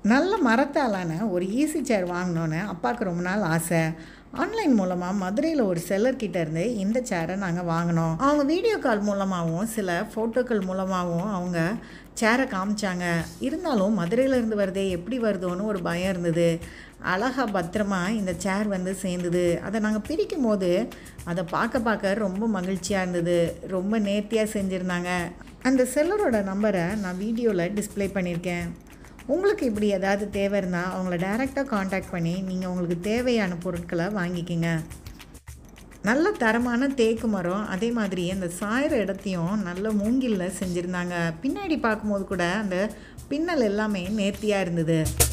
நல்ல மரத்தாலான ஒரு ஈஸி சேர் வாங்கணுன்னு அப்பாவுக்கு ரொம்ப நாள் ஆசை. ஆன்லைன் மூலமாக மதுரையில் ஒரு செல்லர்கிட்ட இருந்து இந்த சேரை நாங்கள் வாங்கினோம். அவங்க வீடியோ கால் மூலமாகவும் சில ஃபோட்டோக்கள் மூலமாகவும் அவங்க சேரை காமிச்சாங்க. இருந்தாலும் மதுரையிலேருந்து வருதே எப்படி வருதோன்னு ஒரு பயம் இருந்தது. அழகாக பத்திரமா இந்த சேர் வந்து சேர்ந்தது. அதை நாங்கள் பிரிக்கும் போது அதை பார்க்க ரொம்ப மகிழ்ச்சியாக இருந்தது. ரொம்ப நேர்த்தியாக செஞ்சுருந்தாங்க. அந்த செல்லரோட நம்பரை நான் வீடியோவில் டிஸ்ப்ளே பண்ணியிருக்கேன். உங்களுக்கு இப்படி ஏதாவது தேவை இருந்தால் அவங்கள டைரெக்டாக காண்டாக்ட் பண்ணி நீங்கள் உங்களுக்கு தேவையான பொருட்களை வாங்கிக்கிங்க. நல்ல தரமான தேக்கு மரம், அதே மாதிரி அந்த சாயிற இடத்தையும் நல்ல மூங்கிலில் செஞ்சுருந்தாங்க. பின்னாடி பார்க்கும்போது கூட அந்த பின்னல் எல்லாமே நேர்த்தியாக இருந்தது.